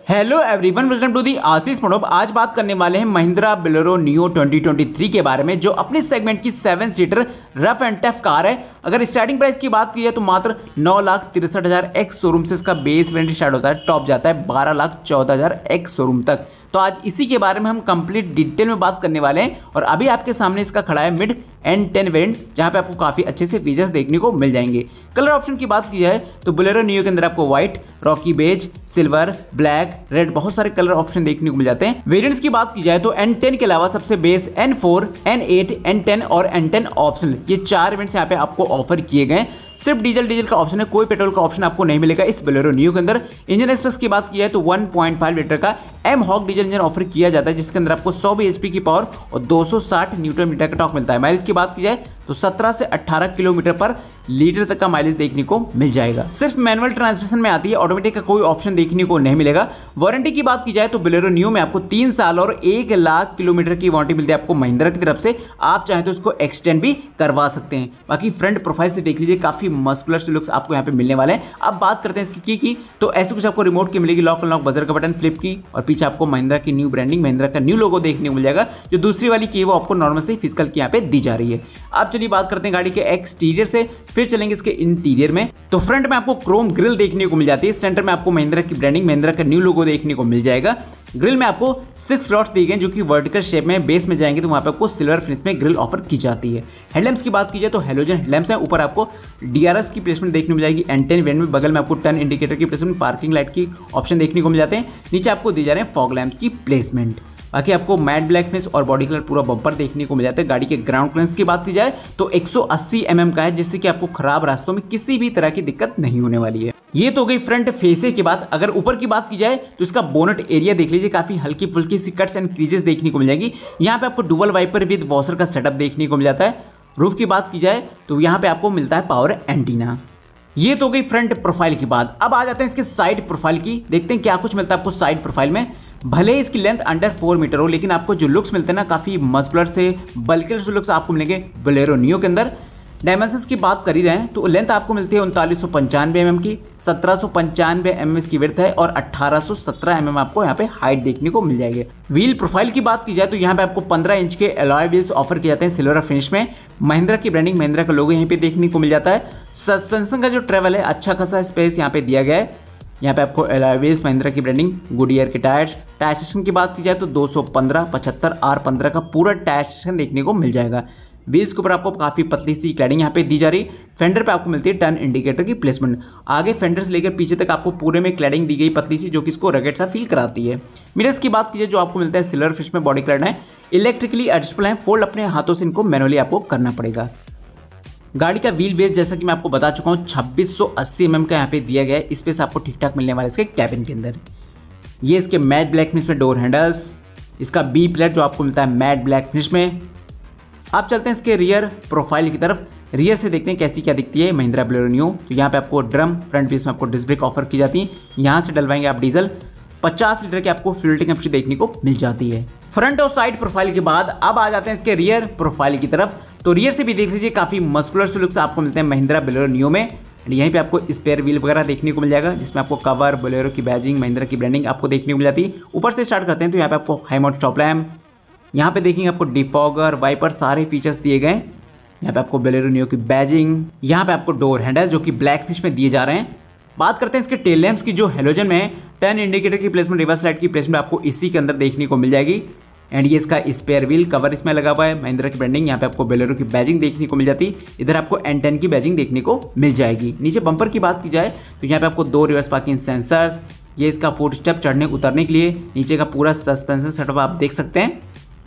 Hello everyone, welcome to the Ashish मनोब। आज बात करने वाले हैं महिंद्रा बोलेरो नियो 2023 के बारे में, जो अपने सेगमेंट की 7 seater rough and tough car है। अगर स्टार्टिंग प्राइस की बात की जाए तो मात्र 9,63,000 एक्स शोरूम से इसका बेस वेरिएंट स्टार्ट होता है, टॉप जाता है 12,14,000 एक्स शोरूम तक। तो आज इसी के बारे में हम कंप्लीट डिटेल में बात करने वाले हैं। और अभी आपके सामने इसका खड़ा है मिड N10 वेरिएंट, जहां पे आपको काफ़ी अच्छे से फीचर्स देखने को मिल जाएंगे। कलर ऑप्शन की बात की जाए तो बोलेरो नियो के अंदर आपको white, rocky beige, silver, black, red, बहुत सारे कलर ऑप्शन देखने को मिल जाते हैं। वेरिएंट्स की बात की जाए तो N10 के अलावा सबसे बेस N4, N8, N10 और N10 ऑप्शनल, ये 4 वेरिएंट्स यहाँ पे आपको ऑफर किए गए। सिर्फ डीजल का ऑप्शन है, कोई पेट्रोल का ऑप्शन आपको नहीं मिलेगा इस बोलेरो नियो के अंदर। इंजन स्पेस की बात की जाए तो 1.5 लीटर का M-HOG डीजल इंजन ऑफर किया जाता है, जिसके अंदर आपको 100 bhp की पावर और 260 न्यूटन मीटर का टॉर्क मिलता है। माइलेज की बात की जाए तो 17 से 18 किलोमीटर पर लीटर तक का माइलेज देखने को मिल जाएगा। सिर्फ मैनुअल ट्रांसमिशन में आती है, ऑटोमेटिक का कोई ऑप्शन देखने को नहीं मिलेगा। वारंटी की बात की जाए तो बोलेरो नियो में आपको 3 साल और 1 लाख किलोमीटर की वारंटी मिलती है आपको महिंद्रा की तरफ से। आप चाहें तो उसको एक्सटेंड भी करवा सकते हैं। बाकी फ्रंट प्रोफाइल से देख लीजिए, काफी मस्कुलर से लुक्स आपको यहाँ पे मिलने वाले हैं। अब बात करते हैं इसकी की तो ऐसे कुछ आपको रिमोट की मिलेगी, लॉक अनलॉक, बजर का बटन, फ्लिप की, और पीछे आपको महिंद्रा की न्यू ब्रांडिंग, महिंद्रा का न्यू लोगो देखने को मिल जाएगा। जो दूसरी वाली की है वो आपको नॉर्मल से फिजिकल की यहाँ पे दी जा रही है। अब चलिए बात करते हैं गाड़ी के एक्सटीरियर से, फिर चलेंगे इसके इंटीरियर में। तो फ्रंट में आपको क्रोम ग्रिल देखने को मिल जाती है। सेंटर में आपको महिंद्रा की ब्रांडिंग, महिंद्रा का न्यू लोगो देखने को मिल जाएगा। ग्रिल में आपको 6 स्लॉट्स दिए गए जो कि वर्टिकल शेप में, बेस में जाएंगे तो वहां पे आपको सिल्वर फिनिश में ग्रिल ऑफर की जाती है। हेडलैम्प्स की बात की जाए तो हेलोजन हेडलैम्प्स है। ऊपर आपको DRS की प्लेसमेंट देखने को मिल जाएगी। N10 वेरिएंट में बगल में आपको टर्न इंडिकेटर की प्लेसमेंट, पार्किंग लाइट की ऑप्शन देखने को मिल जाते हैं। नीचे आपको दिए जा रहे हैं फॉग लैंप्स की प्लेसमेंट। बाकी आपको मैट ब्लैक फिनिश और बॉडी कलर पूरा बम्पर देखने को मिल जाता है। गाड़ी के ग्राउंड क्लियरेंस की बात की जाए तो 180 mm का है, जिससे कि आपको खराब रास्तों में किसी भी तरह की दिक्कत नहीं होने वाली है। ये तो गई फ्रंट फेसे की बात। अगर ऊपर की बात की जाए तो इसका बोनट एरिया देख लीजिए, काफी हल्की फुल्की सी कट्स एंड क्रीजेस देखने को मिल जाएगी। यहाँ पे आपको डुअल वाइपर विद वॉशर का सेटअप देखने को मिल जाता है। रूफ की बात की जाए तो यहाँ पे आपको मिलता है पावर एंटीना। ये तो गई फ्रंट प्रोफाइल की बात। अब आ जाते हैं इसके साइड प्रोफाइल की, देखते हैं क्या कुछ मिलता है आपको साइड प्रोफाइल में। भले ही इसकी लेंथ अंडर 4 मीटर हो, लेकिन आपको जो लुक्स मिलते हैं ना, काफी मस्कुलर से बल्कियर से लुक्स आपको मिलेंगे बोलेरो नियो के अंदर। डायमेंशंस की बात कर ही रहे हैं तो लेंथ आपको मिलती है 3995 mm की, 1795 mm की विड्थ है और 1817 mm आपको यहाँ पे हाइट देखने को मिल जाएगी। व्हील प्रोफाइल की बात की जाए तो यहाँ पे आपको 15 इंच के अलॉय व्हील्स ऑफर किए जाते हैं सिल्वर फिनिश में। महिंद्रा की ब्रांडिंग, महिंद्रा का लोगो यहाँ पे देखने को मिल जाता है। सस्पेंशन का जो ट्रेवल है, अच्छा खासा स्पेस यहाँ पे दिया गया है। यहाँ पे आपको अलॉय व्हील्स, महिंद्रा की ब्रांडिंग, गुडियर के टायर्स। टायर सेक्शन की बात की जाए तो 215, 75, R15 का पूरा टायर सेक्शन देखने को मिल जाएगा। व्हील्स के ऊपर आपको काफी पतली सी क्लैडिंग यहाँ पे दी जा रही। फेंडर पे आपको मिलती है टर्न इंडिकेटर की प्लेसमेंट। आगे फेंडर से लेकर पीछे तक आपको पूरे में क्लैडिंग दी गई पतली सी, जो कि इसको रगेट सा फील कराती है। मिरर्स की बात कीजिए जो आपको मिलता है सिल्वर फिनिश में, बॉडी कलर है, इलेक्ट्रिकली एडजस्टेबल है, फोल्ड अपने हाथों से इनको मैनुअली आपको करना पड़ेगा। गाड़ी का व्हील बेस जैसा कि मैं आपको बता चुका हूँ 2680 mm का यहाँ पे दिया गया है। स्पेस आपको ठीक ठाक मिलने वाला है इसके कैबिन के अंदर। ये इसके मैट ब्लैक फिनिश में डोर हैंडल्स, इसका बी प्लेट जो आपको मिलता है मैट ब्लैक फिनिश में। आप चलते हैं इसके रियर प्रोफाइल की तरफ। रियर से देखते हैं कैसी क्या दिखती है महिंद्रा बोलेरो नियो। तो यहाँ पे आपको ड्रम, फ्रंट बेस में आपको डिस्क ब्रेक ऑफर की जाती है। यहाँ से डलवाएंगे आप डीजल। 50 लीटर की आपको फ्यूल टैंक कैपेसिटी देखने को मिल जाती है। फ्रंट और साइड प्रोफाइल के बाद अब आ जाते हैं इसके रियर प्रोफाइल की तरफ। तो रियर से भी देख लीजिए, काफी मस्कुलर से लुक्स आपको मिलते हैं महिंद्रा बोलेरो नियो में। यहीं पे आपको स्पेयर व्हील वगैरह देखने को मिल जाएगा, जिसमें आपको कवर, बोलेरो की बैजिंग, महिंद्रा की ब्रांडिंग आपको देखने को मिल जाती है। ऊपर से स्टार्ट करते हैं तो यहाँ पे आपको हाई माउंट स्टॉप लैम्प, यहाँ पे देखेंगे आपको डिफॉगर, वाइपर, सारे फीचर्स दिए गए। यहाँ पे आपको बोलेरो नियो की बैजिंग, यहाँ पे आपको डोर हैंडल जो कि ब्लैक फिनिश में दिए जा रहे हैं। बात करते हैं इसके टेल लैंप्स की, जो हेलोजन में है। टर्न इंडिकेटर की प्लेसमेंट, रिवर्स लाइट की प्लेसमेंट आपको इसी के अंदर देखने को मिल जाएगी। एंड ये इसका स्पेयर व्हील कवर इसमें लगा हुआ है, महिंद्रा की ब्रांडिंग। यहाँ पे आपको बोलेरो की बैजिंग देखने को मिल जाती है। इधर आपको N10 की बैजिंग देखने को मिल जाएगी। नीचे बम्पर की बात की जाए तो यहाँ पे आपको 2 रिवर्स पार्किंग सेंसर्स, ये इसका फुट स्टेप चढ़ने उतरने के लिए। नीचे का पूरा सस्पेंशन सेटअप आप देख सकते हैं।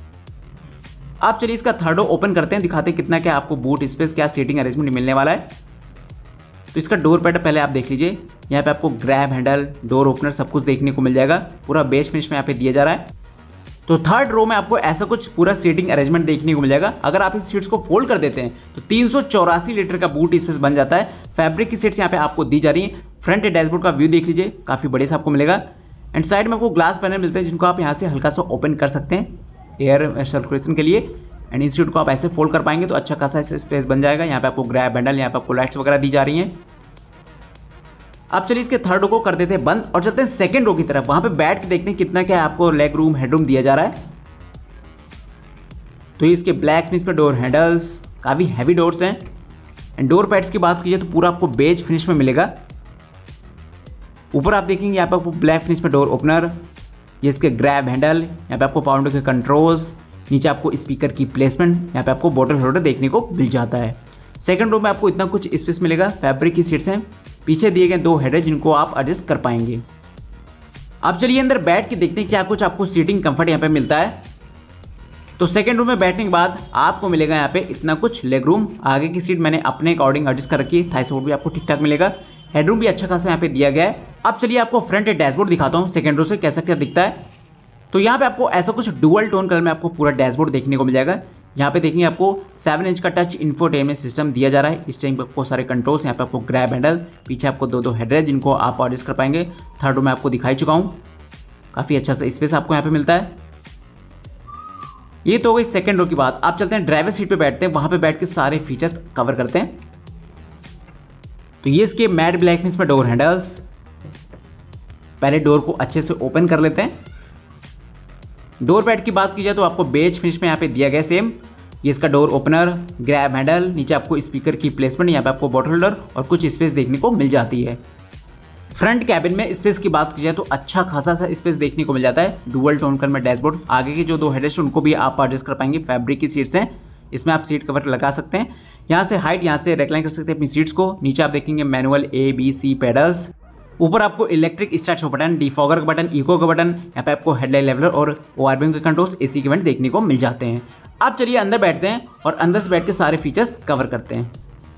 आप चलिए इसका थर्ड डोर ओपन करते हैं, दिखाते हैं कितना क्या आपको बूट स्पेस, क्या सीटिंग अरेंजमेंट मिलने वाला है। तो इसका डोर पैड पहले आप देख लीजिए। यहाँ पे आपको ग्रैब हैंडल, डोर ओपनर सब कुछ देखने को मिल जाएगा। पूरा बेस फिनिश में यहाँ पे दिया जा रहा है। तो थर्ड रो में आपको ऐसा कुछ पूरा सीटिंग अरेंजमेंट देखने को मिल जाएगा। अगर आप इस सीट्स को फोल्ड कर देते हैं तो 384 लीटर का बूट स्पेस बन जाता है। फैब्रिक की सीट्स यहाँ पे आपको दी जा रही है। फ्रंट डैशबोर्ड का व्यू देख लीजिए, काफी बड़े से आपको मिलेगा। एंड साइड में आपको ग्लास पैनल मिलते हैं, जिनको आप यहाँ से हल्का सा ओपन कर सकते हैं एयर सर्कुलेशन के लिए। एंड इस सीट को आप ऐसे फोल्ड कर पाएंगे तो अच्छा खासा स्पेस बन जाएगा। यहाँ पे आपको ग्रैब हैंडल, यहाँ पे आपको लाइट्स वगैरह दी जा रही हैं। अब चलिए इसके थर्ड रो को कर देते हैं बंद और चलते हैं सेकंड रो की तरफ। वहां पे बैठ के देखते हैं कितना क्या आपको लेग रूम हेडरूम दिया जा रहा है। तो इसके ब्लैक फिनिश पे डोर हैंडल्स, काफ़ी हैवी डोर्स हैं। एंड डोर पैड्स की बात कीजिए तो पूरा आपको बेज फिनिश में मिलेगा। ऊपर आप देखेंगे यहाँ पे आपको ब्लैक फिनिश में डोर ओपनर, ये इसके ग्रैब हैंडल, यहाँ पे आपको पावर विंडो के कंट्रोल्स, नीचे आपको स्पीकर की प्लेसमेंट, यहाँ पे आपको बॉटल होल्डर देखने को मिल जाता है। सेकंड रो में आपको इतना कुछ स्पेस मिलेगा। फैब्रिक की सीट्स हैं, पीछे दिए गए 2 हेड है जिनको आप एडजस्ट कर पाएंगे। अब चलिए अंदर बैठ के देखते हैं क्या कुछ आपको सीटिंग कंफर्ट यहाँ पे मिलता है। तो सेकंड रूम में बैठने के बाद आपको मिलेगा यहाँ पे इतना कुछ लेग रूम। आगे की सीट मैंने अपने अकॉर्डिंग एडजस्ट कर रखी है, थाई सपोर्ट भी आपको ठीक ठाक मिलेगा, हेडरूम भी अच्छा खासा यहाँ पे दिया गया है। अब चलिए आपको फ्रंट डैशबोर्ड दिखाता हूँ सेकंड रो से कैसा क्या दिखता है। तो यहाँ पे आपको ऐसा कुछ डुअल टोन कलर में आपको पूरा डैशबोर्ड देखने को मिल जाएगा। यहाँ पे देखेंगे आपको 7 इंच का टच इंफोटेनमेंट सिस्टम दिया जा रहा है। इस टाइम पे आपको सारे कंट्रोल्स, यहाँ पे आपको ग्रैब हैंडल, पीछे आपको 2 हेड है जिनको आप एडजस्ट कर पाएंगे। थर्ड रो में आपको दिखाई चुका हूँ, काफ़ी अच्छा सा स्पेस आपको यहाँ पे मिलता है। ये तो हो गई सेकंड रो की बात। आप चलते हैं ड्राइवर सीट पे बैठते हैं, वहां पे बैठ के सारे फीचर्स कवर करते हैं। तो ये इसके मैट ब्लैक फिनिश में डोर हैंडल्स, पहले डोर को अच्छे से ओपन कर लेते हैं। डोर पैड की बात की जाए तो आपको बेज फिनिश में यहाँ पे दिया गया सेम। ये इसका डोर ओपनर, ग्रैब हैंडल, नीचे आपको स्पीकर की प्लेसमेंट, यहाँ पे आपको बॉटल होल्डर और कुछ स्पेस देखने को मिल जाती है। फ्रंट कैबिन में स्पेस की बात की जाए तो अच्छा खासा सा स्पेस देखने को मिल जाता है। डुअल टोन कलर में डैशबोर्ड, आगे के जो 2 हेडरेस्ट उनको भी आप एडजस्ट कर पाएंगे। फैब्रिक की सीट्स हैं, इसमें आप सीट कवर लगा सकते हैं। यहाँ से हाइट, यहाँ से रेक्लाइन कर सकते हैं अपनी सीट्स को। नीचे आप देखेंगे मैनुअल A-B-C पेडल्स, ऊपर आपको electric start show button, defogger का बटन, इको का बटन, यहाँ पे आपको हेडलाइट लेवलर और ORVM के कंट्रोल्स, AC के वेंट देखने को मिल जाते हैं। अब चलिए अंदर बैठते हैं और अंदर से बैठ के सारे फीचर्स कवर करते हैं।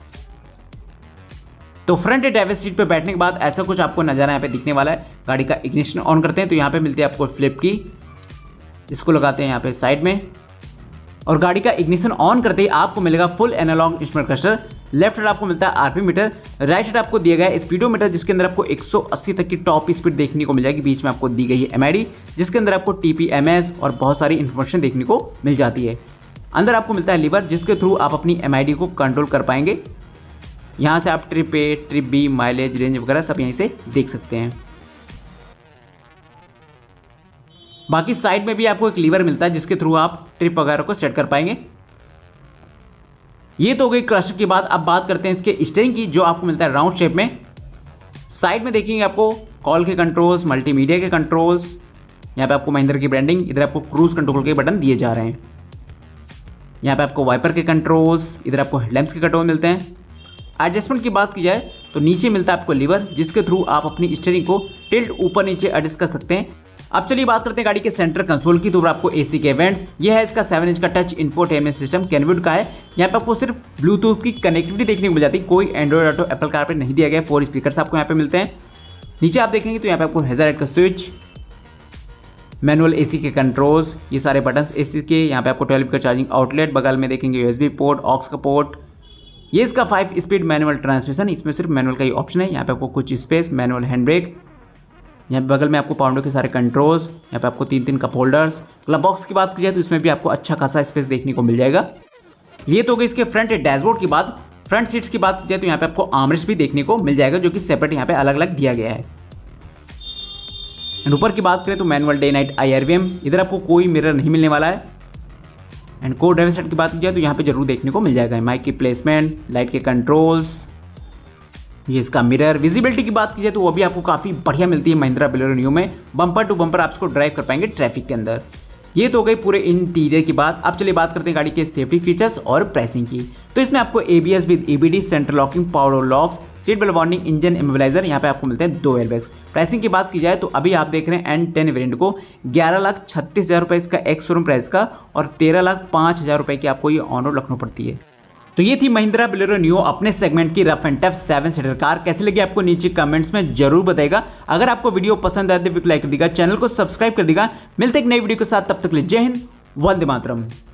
तो फ्रंट ड्राइवर सीट पे बैठने के बाद ऐसा कुछ आपको नज़ारा यहाँ पे दिखने वाला है। गाड़ी का इग्निशन ऑन करते हैं तो यहाँ पे मिलती है आपको फ्लिप की, इसको लगाते हैं यहाँ पे साइड में और गाड़ी का इग्निशन ऑन करते ही आपको मिलेगा full analogue instrument cluster. Left side आपको मिलता है आरपीएम मीटर, राइट साइड आपको दिया गया है स्पीडोमीटर जिसके अंदर आपको 180 तक की टॉप स्पीड देखने को मिल जाएगी। बीच में आपको दी गई है MID जिसके अंदर आपको TPMS और बहुत सारी इन्फॉर्मेशन देखने को मिल जाती है। अंदर आपको मिलता है लीवर जिसके थ्रू आप अपनी MID को कंट्रोल कर पाएंगे। यहाँ से आप trip A, trip B, mileage, range वगैरह सब यहीं से देख सकते हैं। बाकी साइड में भी आपको एक लीवर मिलता है जिसके थ्रू आप ट्रिप वगैरह को सेट कर पाएंगे। ये तो हो गई क्लस्टर की बात। अब बात करते हैं इसके स्टीयरिंग की जो आपको मिलता है राउंड शेप में। साइड में देखेंगे आपको कॉल के कंट्रोल्स, मल्टीमीडिया के कंट्रोल्स, यहाँ पे आपको महिंद्रा की ब्रांडिंग, इधर आपको क्रूज कंट्रोल के बटन दिए जा रहे हैं। यहाँ पे आपको वाइपर के कंट्रोल्स, इधर आपको हेडलैम्प्स के कंट्रोल मिलते हैं। एडजस्टमेंट की बात की जाए तो नीचे मिलता है आपको लीवर जिसके थ्रू आप अपनी स्टीयरिंग को टिल्ट ऊपर नीचे एडजस्ट कर सकते हैं। अब चलिए बात करते हैं गाड़ी के सेंटर कंसोल की। तो आपको AC के इवेंट्स, ये है इसका 7 इंच का टच इंफोटेनमेंट सिस्टम, कैनवुड का है। यहाँ पे आपको सिर्फ ब्लूटूथ की कनेक्टिविटी देखने को मिल जाती है, कोई एंड्रॉइड ऑटो एप्पल कार पे नहीं दिया गया। 4 स्पीकर्स आपको यहाँ पे मिलते हैं। नीचे आप देखेंगे तो यहाँ पे आपको हैजार्ड का स्विच, मैनुअल AC के कंट्रोल्स, ये सारे बटन्स AC के। यहाँ पे आपको 12 का चार्जिंग आउटलेट, बगल में देखेंगे USB पोर्ट, ऑक्स का पोर्ट। ये इसका 5 स्पीड मैनुअल ट्रांसमिशन, इसमें सिर्फ मैनुअल का ही ऑप्शन है। यहाँ पे आपको कुछ स्पेस, मैनुअल हैंड ब्रेक, यहाँ बगल में आपको पाउंडो के सारे कंट्रोल्स, यहाँ पे आपको 3 कप होल्डर्स। ग्लव बॉक्स की बात की जाए तो इसमें भी आपको अच्छा खासा स्पेस देखने को मिल जाएगा। ये तो हो गई इसके फ्रंट डैशबोर्ड की बात। फ्रंट सीट्स की बात की जाए तो यहाँ पे आपको आर्मरेस्ट भी देखने को मिल जाएगा जो कि सेपरेट यहाँ पे अलग अलग दिया गया है। एंड ऊपर की बात करें तो मैनुअल डे नाइट IRVM, इधर आपको कोई मिरर नहीं मिलने वाला है। एंड को ड्राइवर साइड की बात की जाए तो यहाँ पे जरूर देखने को मिल जाएगा माइक की प्लेसमेंट, लाइट के कंट्रोल्स, ये इसका मिरर। विजिबिलिटी की बात की जाए तो वो भी आपको काफ़ी बढ़िया मिलती है महिंद्रा बोलेरो नियो में। बम्पर टू बम्पर आप इसको ड्राइव कर पाएंगे ट्रैफिक के अंदर। ये तो हो गई पूरे इंटीरियर की बात। अब चलिए बात करते हैं गाड़ी के सेफ्टी फीचर्स और प्राइसिंग की। तो इसमें आपको ABS with EBD, central locking, power locks, seat belt warning, engine immobiliser, यहाँ पे आपको मिलते हैं 2 एयरबैग्स। प्राइसिंग की बात की जाए तो अभी आप देख रहे हैं N10 वेरिएंट को 11,36,000 रुपये इसका एक्स शोरूम प्राइस का और 13,05,000 रुपये की आपको ये ऑन रोड रखना पड़ती है। तो ये थी महिंद्रा बोलेरो नियो अपने सेगमेंट की rough and tough 7 seater car. कैसे लगी आपको नीचे कमेंट्स में जरूर बताइएगा। अगर आपको वीडियो पसंद आए तो लाइक कर देगा, चैनल को सब्सक्राइब कर देगा। मिलते एक नई वीडियो के साथ, तब तक के लिए जय हिंद, वंदे मातरम।